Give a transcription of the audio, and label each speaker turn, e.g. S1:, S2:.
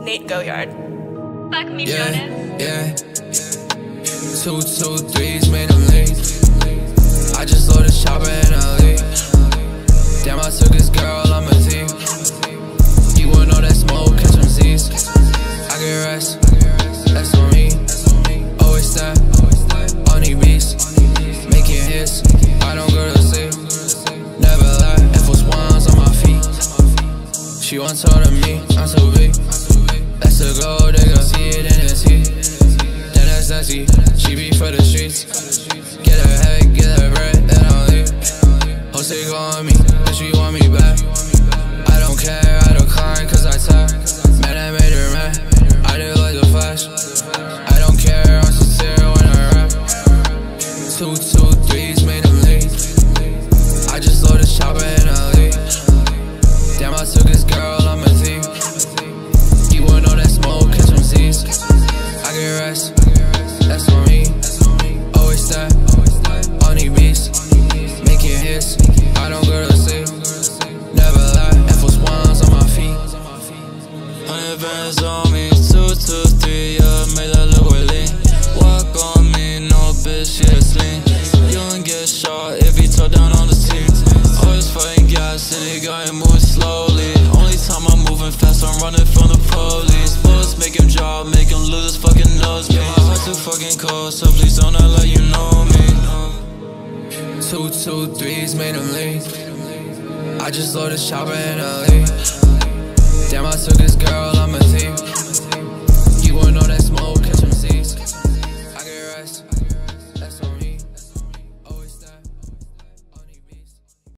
S1: Nate Goyard.
S2: Fuck me, Jonas.
S3: Yeah. 2, 2, 3s made him leave. I just loaded Choppa and I leave. Damn, I took his girl, I'm a thief. You wouldn't know that smoke, catch them Z's. I get rest, that's on me. Always that, on these beats. Making hits, I don't go to sleep. Never lie, F1s on my feet. She once told me, I'm too big. That's the gold, they gon' see it in the teeth. Then that's Zazie, she be for the streets. Get her head, get her bread, and I'll leave. Hoes they go on me, but she want me back. I don't care, I decline cause I tap. Man, I made her mad, I did like a flash. I don't care, I'm sincere when I rap. 2, 2, 3s made him leave. I just loaded Choppa and I leave. Damn, I took his girl, I'm a thief. You wouldn't know that smoke, catch them Z's. I get rest, that's on me. Always that, on these beats. Making hits, I don't go to sleep. Never lie, F1s on my feet.
S4: 100 bands on me, 2, 2, 3, yeah, make that look way lean. Walk on me, no bitch, yeah, it's lean. You don't get shot if you talk down on the team. Always fighting gas, and they got him moving slowly. Only time I'm moving fast, I'm running from the police. Bullets make him drop, make him lose his fucking nose. Yeah, my heart too fucking cold, so please don't act like you know me.
S3: 2, 2, 3s made him leave. I just loaded Choppa and I leave. Damn, I took his girl, I'm a thief. You wouldn't know that